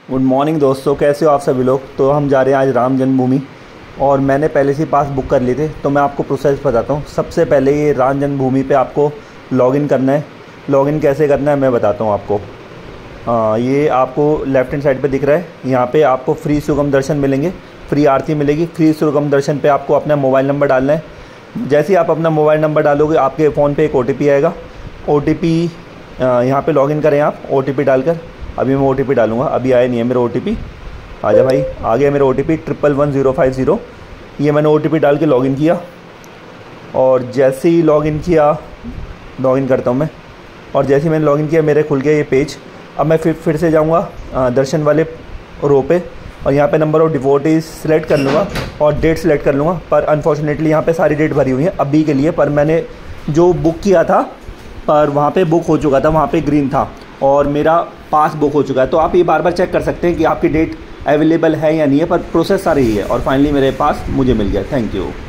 Good morning दोस्तों, कैसे हो आप सभी लोग। तो हम जा रहे हैं आज राम जन्मभूमि और मैंने पहले से पास बुक कर लिए थे। तो मैं आपको प्रोसेस बताता हूँ। सबसे पहले ये राम जन्मभूमि पे आपको लॉगिन करना है। लॉगिन कैसे करना है मैं बताता हूँ आपको। ये आपको लेफ्ट हैंड साइड पे दिख रहा है। यहाँ पे आपको फ्री सुगम दर्शन मिलेंगे, फ्री आरती मिलेगी। फ्री सुगम दर्शन पे आपको अपना मोबाइल नंबर डालना है। जैसे ही आप अपना मोबाइल नंबर डालोगे आपके फ़ोन पे एक OTP आएगा। OTP यहाँ पे लॉगिन करें आप OTP डालकर। अभी मैं OTP डालूँगा, अभी आया नहीं है मेरा OTP। आजा भाई, आ गया मेरा OTP 111050। ये मैंने OTP डाल के लॉगिन किया और जैसे ही लॉगिन करता हूँ मैं। और जैसे ही मैंने लॉगिन किया मेरे खुल गया ये पेज। अब मैं फिर से जाऊँगा दर्शन वाले रो पे और यहाँ पे नंबर ऑफ डिवोटीज सेलेक्ट कर लूँगा और डेट सेलेक्ट कर लूँगा। पर अनफॉर्चुनेटली यहाँ पे सारी डेट भरी हुई है अभी के लिए। पर मैंने जो बुक किया था पर वहाँ पे बुक हो चुका था, वहाँ पे ग्रीन था और मेरा पास बुक हो चुका है। तो आप ये बार बार चेक कर सकते हैं कि आपकी डेट अवेलेबल है या नहीं है। पर प्रोसेस सारी ही है और फाइनली मेरे पास मुझे मिल गया। Thank you.